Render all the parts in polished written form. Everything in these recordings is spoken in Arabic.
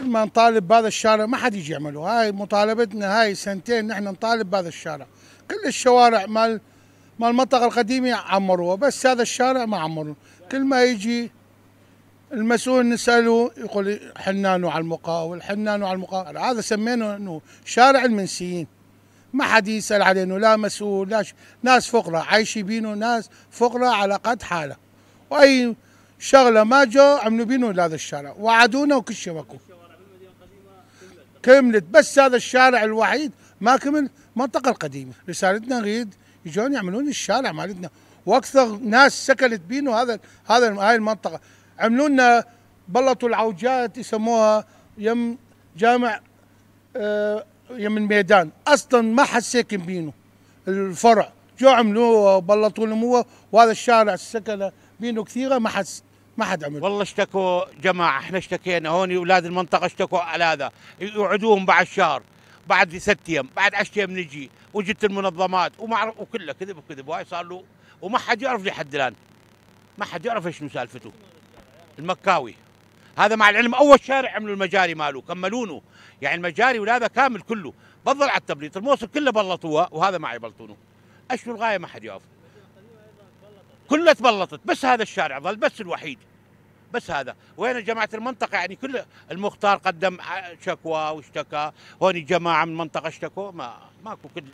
مثل ما نطالب بهذا الشارع ما حد يجي يعمله. هاي مطالبتنا، هاي سنتين نحن نطالب بهذا الشارع. كل الشوارع مال المنطقة القديمة عمروها، بس هذا الشارع ما عمروه. كل ما يجي المسؤول نسأله يقول حنانه على المقاول، حنانه على المقاول. هذا سمينه انه شارع المنسيين. ما حد يسأل علينا، لا مسؤول لا ناس فقراء عايشين بينه، ناس فقراء على قد حاله. واي شغله ما جو عملوا بينه لهذا الشارع، وعدونا وكل شيء ماكو. كملت، بس هذا الشارع الوحيد ما كمل. المنطقه القديمه رسالتنا نريد يجون يعملون الشارع مالتنا، واكثر ناس سكنت بينه هاي المنطقه. عملوا لنا بلطوا العوجات يسموها يم جامع يم الميدان، اصلا ما حد ساكن بينه. الفرع جو عملوه بلطوا نموه، وهذا الشارع السكنه بينه كثيره ما حد عمل. والله اشتكوا جماعه، احنا اشتكينا هون، اولاد المنطقه اشتكوا على هذا، يوعدوهم بعد شهر، بعد 6 ايام، بعد 10 ايام نجي، وجت المنظمات وكله كذب وكذب، وهاي صار له وما حد يعرف لحد الان، ما حد يعرف ايش سالفته. المكاوي هذا مع العلم اول شارع عملوا المجاري ماله كملونه، يعني المجاري وهذا كامل كله بضل على التبليط، الموصل كله بلطوها وهذا ما يبلطونه. ايش الغايه ما حد يعرف، كلها تبلطت، بس هذا الشارع ظل بس الوحيد، بس هذا. وين جماعه المنطقه يعني كل المختار قدم شكوى واشتكى، هون جماعه من المنطقه اشتكوا، ماكو. كل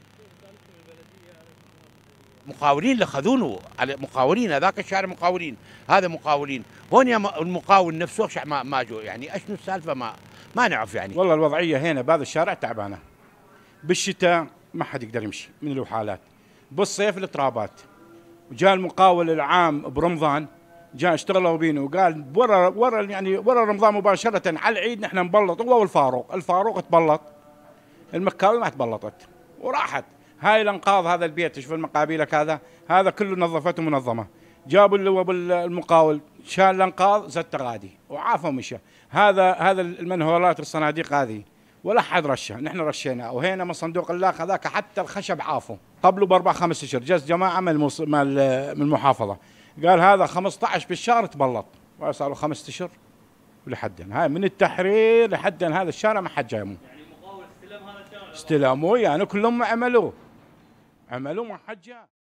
مقاولين اللي خذونه على مقاولين، هذاك الشارع مقاولين، هذا مقاولين، هون المقاول نفسه ما جو، يعني اشنو السالفه ما نعرف يعني. والله الوضعيه هنا بهذا الشارع تعبانه. بالشتاء ما حد يقدر يمشي من الوحالات، بالصيف الترابات. وجاء المقاول العام برمضان، جاء اشتغلوا بينه وقال ورا رمضان مباشره على العيد نحن نبلط، هو والفاروق تبلط، المكاوي ما تبلطت وراحت. هاي الانقاض، هذا البيت شوف المقابيلك، هذا كله نظفته منظمه. جابوا اللي هو المقاول شال الانقاض زت تغادي وعافى ومشى. هذا المنهولات الصناديق هذه ولا حد رشه، نحن رشينا. وهنا من صندوق اللاخ هذاك حتى الخشب عافوا قبله ب4 5 اشهر. جاز جماعه من المحافظه قال هذا 15 بالشهر تبلط، وصار له 5 اشهر ولحد هاي من التحرير لحد هذا الشارع ما حد جايمه. يعني المقاول استلم هذا الشارع، استلموه يعني كلهم عملوه ما حد جاء.